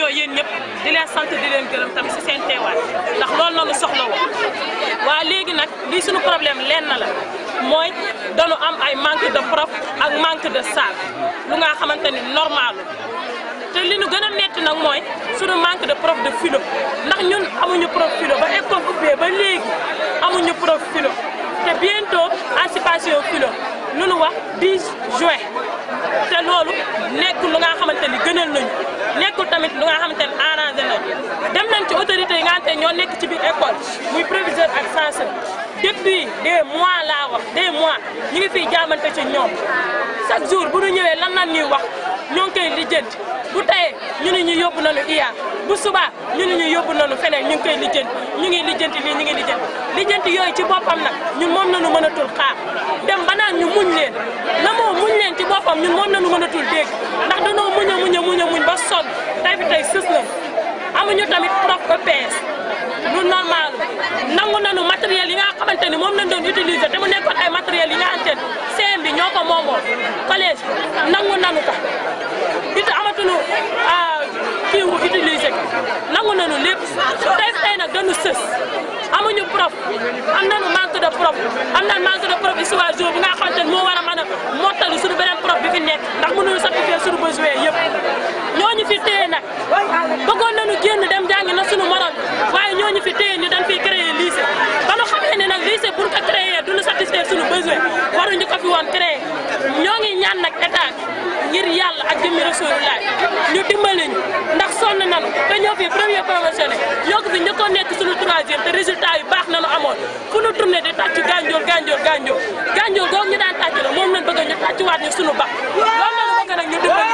nuyoo yéen ñëpp di leen sant di leen gërëm tamit si seen teewaay ndax loolu noonu soxla woo waa léegi nag lii suñu problème lenn la mooy dañu am ay manque de prof ak manque de salle lu nga xamante ni normal te li ñu gën a metti nag mooy suñu manque de prof de philo ndax ñun amuñu prof philo ba école ubbee ba léegi amuñu prof philo te bientôt anticipation philo lu nu wax 10 juin te loolu nekkul lu nga xamante ni gënal nañu nekkul tamit lu nga xamante ni arrangé nañu dem nañ ci autorités yi nga xamante ñoo nekk ci biir école muy proviseur ak censeur depuis des mois laa wax des mois ñu ngi fiy jaamante ci ñoom chaque jour bu ñu ñëwee lan lan ñuy wax ñoo ngi koy lijjanti bu tayee ñu ne ñu yóbbu nañu IA bu subaa ñu ne ñu yóbbu nañu feneen ñu ngi koy lijjanti ñu ngi lijjanti lii ñu ngi lijjanti yooyu ci boppam nag ñun moom nañu mën a tul xaar dem ba naan ñu muñ leen la moo muñ leen ci boppam ñun moom nañu mën a tul dégg ndax danoo muñ ba sonn tey fi tey sës na amuñu tamit prof EPS lu normal nangu nañu matériel yi nga xamante ni moom lañ doon utiliser te mu nekkoon ay matériel yi nga xamante ni CM bi ñoo ko moomoon collège nangu nañu ko it amatuñu kii wu utiliser ko nangu nañu lépp tey nag dañu sës amuñu prof am nañu manque de prof am nañu manque de prof histoire jour bi nga xamante ni moo war a mën a mottali suñu beneen prof bi fi nekk ndax mënuñu satisfaire suñu besoin yëpp ñooñu fi téye nag bëggoon nañu génn dem jàngi na suñu morom waaye ñooñu fi téye ni dañ fiy créer lycée ba nu xamee ne nag lycée pour que créer duñu satisfaire suñu besoin waruñu ko fi woon créer ñoo ngi ñaan nag état ngir yàlla ak jëmmi Rasulullah ñu dimbali ñu ndax sonn nañu te ñoo fi premier promotionné ñoo ko fi njëkkoon nekk suñu troisième te résultat yu baax nañu amoon fu ñu tourné di tàcc gànjool googu ñu daan tàcc la moom lañ bëgg ñu tàccuwaat ñu suñu bax loolu lañu bëgg nag ñu dimbali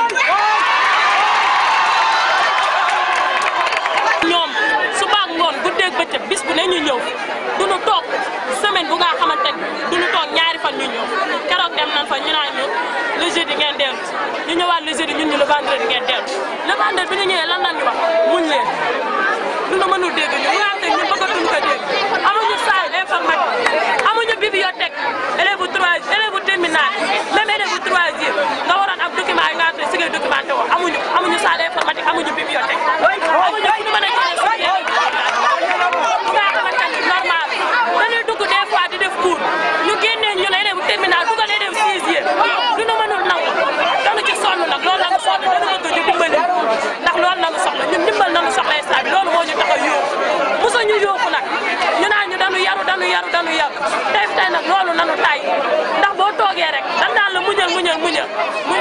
ñoom suba ak ngoon guddeeg bëccëg bis bu ne ñu ñëw duñu toog semaine bu nga xamante ni duñu toog ñaari fan ñu ñëw keroog dem nañ fa ñu naan ñu le jeudi ngeen dellu ñu ñëwaat le jeudi ñun ñu le vendredi ngeen dellu le vendredi bi ñu ñëwee lan lañ ñu wax muñ leen duñu mënul dégg ñu nga xam te ñu bëggatuñu ko dégg amuñu salle informatique amuñu bibliothèque élève terminal même élève troisième nga waroon am document yi nga xam te si ngay documenté woo amuñu salle informatique amuñu bibliothèque amuñu fu ñu mën a jëlee nga xamante ni normal dañuy dugg des fois di def cours ñu génnee ñu ne élève terminal dugal élève sixième duñu mënul nangu dañu ci sonn nag loolu la ñu soxla dañu bëgg ñu dimbali ndax loolu la ñu soxla ñun dimbal nañu soxla instant bi loolu moo ñu tax a yóbbu mosa ñu yóbbu nag ñu naan ñu dañu yaru tey nag loolu nanu tay ndax boo toogee rek dan daan la muñal